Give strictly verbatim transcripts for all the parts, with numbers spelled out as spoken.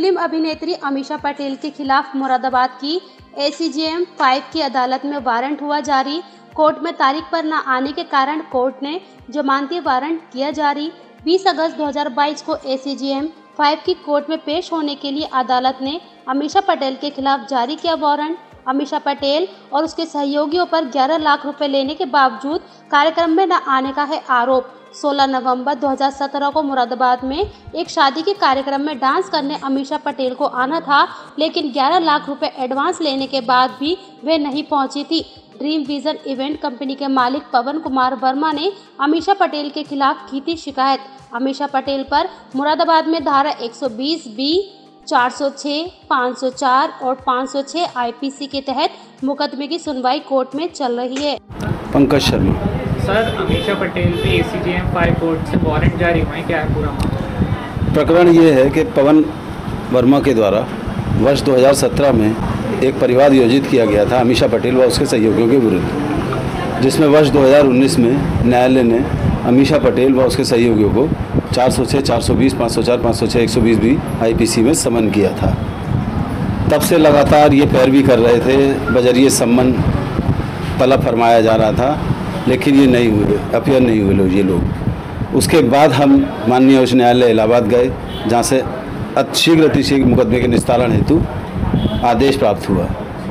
Film अभिनेत्री अमीषा पटेल के खिलाफ मुरादाबाद की ए सी जे एम फाइव की अदालत में वारंट हुआ जारी। कोर्ट में तारीख पर न आने के कारण कोर्ट ने जमानती वारंट किया जारी। बीस अगस्त दो हज़ार बाईस को A C J M five की कोर्ट में पेश होने के लिए अदालत ने अमीषा पटेल के खिलाफ जारी किया वारंट। अमीषा पटेल और उसके सहयोगियों पर ग्यारह लाख रुपए लेने के बावजूद कार्यक्रम में न आने का है आरोप। सोलह नवंबर दो हज़ार सत्रह को मुरादाबाद में एक शादी के कार्यक्रम में डांस करने अमीषा पटेल को आना था, लेकिन ग्यारह लाख रुपए एडवांस लेने के बाद भी वे नहीं पहुंची थी। ड्रीम विजन इवेंट कंपनी के मालिक पवन कुमार वर्मा ने अमीषा पटेल के खिलाफ की थी शिकायत। अमीषा पटेल पर मुरादाबाद में धारा एक सौ बीस बी, चार सौ छह, पाँच सौ चार और पाँच सौ छह आई पी सी के तहत मुकदमे की सुनवाई कोर्ट में चल रही है। पंकज शर्मा। सर, अमीषा पटेल पे A C J M five court से वारंट जारी हुए, क्या है पूरा मामला? प्रकरण ये है कि पवन वर्मा के द्वारा वर्ष दो हज़ार सत्रह में एक परिवाद आयोजित किया गया था अमीषा पटेल व उसके सहयोगियों के विरुद्ध, जिसमें वर्ष दो हज़ार उन्नीस में न्यायालय ने अमीषा पटेल व उसके सहयोगियों को चार सौ छह, चार सौ बीस, पाँच सौ चार, पाँच सौ छह, एक सौ बीस भी आई पी सी में समन किया था। तब से लगातार ये पैरवी कर रहे थे, बजरिए सम्मन तलब फरमाया जा रहा था, लेकिन ये नहीं हुए, अपियर नहीं हुए लोग ये लोग। उसके बाद हम माननीय उच्च न्यायालय इलाहाबाद गए, जहाँ से अतिशीघ्र अतिशीघ्र मुकदमे के निस्तारण हेतु आदेश प्राप्त हुआ।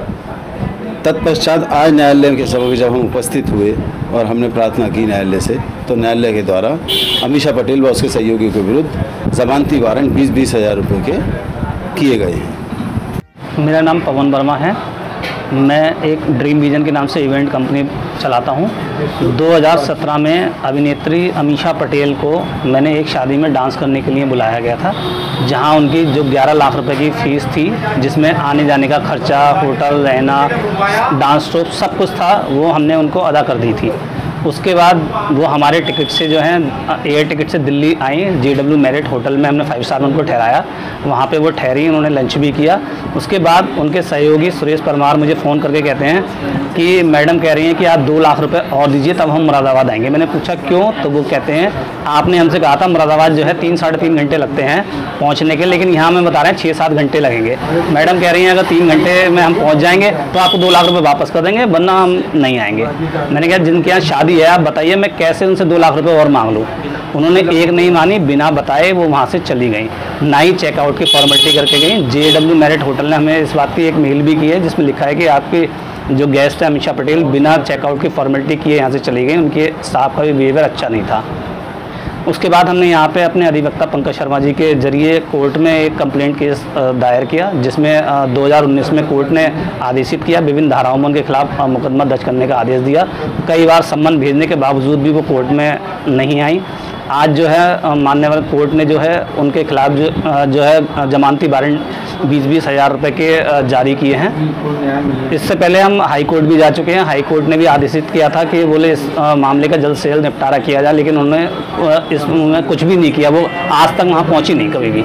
तत्पश्चात आज न्यायालय के समक्ष जब हम उपस्थित हुए और हमने प्रार्थना की न्यायालय से, तो न्यायालय के द्वारा अमीषा पटेल व उसके सहयोगियों के विरुद्ध जमानती वारंट बीस बीस हज़ार रुपये के किए गए हैं। मेरा नाम पवन वर्मा है। मैं एक ड्रीम विजन के नाम से इवेंट कंपनी चलाता हूं। दो हज़ार सत्रह में अभिनेत्री अमीषा पटेल को मैंने एक शादी में डांस करने के लिए बुलाया गया था, जहां उनकी जो ग्यारह लाख रुपए की फ़ीस थी, जिसमें आने जाने का खर्चा, होटल, रहना, डांस शो सब कुछ था, वो हमने उनको अदा कर दी थी। उसके बाद वो हमारे टिकट से जो है एयर टिकट से दिल्ली आई, जे डब्ल्यू मैरिट होटल में हमने फाइव स्टार में उनको ठहराया। वहाँ पे वो ठहरी, उन्होंने लंच भी किया। उसके बाद उनके सहयोगी सुरेश परमार मुझे फ़ोन करके कहते हैं कि मैडम कह रही हैं कि आप दो लाख रुपए और दीजिए, तब हम मुरादाबाद आएंगे। मैंने पूछा क्यों, तो वो कहते हैं आपने हमसे कहा था मुरादाबाद जो है तीन साढ़े तीन घंटे लगते हैं पहुँचने के, लेकिन यहाँ में बता रहे हैं छः सात घंटे लगेंगे। मैडम कह रही हैं अगर तीन घंटे में हम पहुँच जाएंगे तो आपको दो लाख रुपये वापस कर देंगे, वरना हम नहीं आएंगे। मैंने कहा जिनके यहाँ शादी है आप बताइए, मैं कैसे उनसे दो लाख रुपए और मांग लूँ। उन्होंने एक नहीं मानी, बिना बताए वो वहाँ से चली गई, ना ही चेकआउट की फॉर्मेलिटी करके गई। जे डब्ल्यू मैरिट होटल ने हमें इस बात की एक मेल भी की है, जिसमें लिखा है कि आपकी जो गेस्ट है अमीषा पटेल बिना चेकआउट की फॉर्मेलिटी किए यहाँ से चली गई। उनके स्टाफ का भी बिहेवियर अच्छा नहीं था। उसके बाद हमने यहाँ पे अपने अधिवक्ता पंकज शर्मा जी के जरिए कोर्ट में एक कंप्लेंट केस दायर किया, जिसमें दो हज़ार उन्नीस में कोर्ट ने आदेशित किया, विभिन्न धाराओं में उनके खिलाफ मुकदमा दर्ज करने का आदेश दिया। कई बार सम्मन भेजने के बावजूद भी वो कोर्ट में नहीं आई। आज जो है माननीय कोर्ट ने जो है उनके खिलाफ जो जो है जमानती वारंट बीस बीस हज़ार रुपये के जारी किए हैं। इससे पहले हम हाई कोर्ट भी जा चुके हैं। हाई कोर्ट ने भी आदेशित किया था कि बोले इस मामले का जल्द से जल्द निपटारा किया जाए, लेकिन उन्होंने इसमें कुछ भी नहीं किया। वो आज तक वहाँ पहुँची नहीं कभी भी।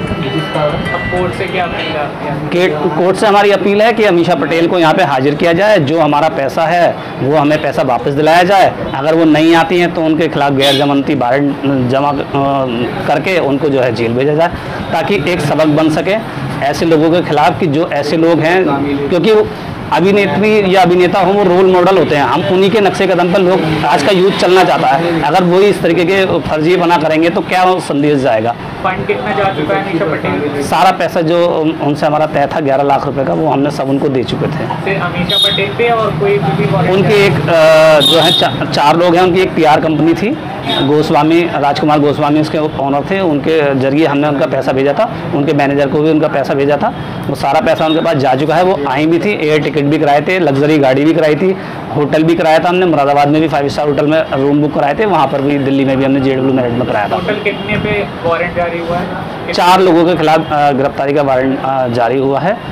अब कोर्ट से क्या अपील? कोर्ट से हमारी अपील है कि अमीषा पटेल को यहाँ पे हाजिर किया जाए, जो हमारा पैसा है वो हमें पैसा वापस दिलाया जाए। अगर वो नहीं आती हैं तो उनके खिलाफ गैर जमानती वारंट जमा करके उनको जो है जेल भेजा जाए, ताकि एक सबक बन सके ऐसे लोगों के खिलाफ कि जो ऐसे लोग हैं, क्योंकि अभिनेत्री या अभिनेता हो वो रोल मॉडल होते हैं। हम उन्हीं के नक्शे कदम पर लोग आज का यूथ चलना चाहता है। अगर वो इस तरीके के फर्जी बना करेंगे तो क्या संदेश जाएगा? फंड कितना जा चुका है अमीषा पटेल? सारा पैसा जो उनसे हमारा तय था ग्यारह लाख रुपए का, वो हमने सब उनको दे चुके थे। फिर अमीषा पटेल पे और कोई भी उनकी एक जो है चा, चार लोग हैं। उनकी एक पी आर कंपनी थी, गोस्वामी राजकुमार गोस्वामी उसके ओनर थे। उनके जरिए हमने उनका पैसा भेजा था, उनके मैनेजर को भी उनका पैसा भेजा था। वो सारा पैसा उनके पास जा चुका है। वो आई भी थी, एयर टिकट भी कराए थे, लग्जरी गाड़ी भी कराई थी, होटल भी कराया था हमने। मुरादाबाद में भी फाइव स्टार होटल में रूम बुक कराए थे, वहाँ पर भी दिल्ली में भी हमने जे डब्ल्यू मैरिट में कराया था। होटल कितने पे वारंट जारी हुआ है? चार लोगों के खिलाफ गिरफ्तारी का वारंट जारी हुआ है।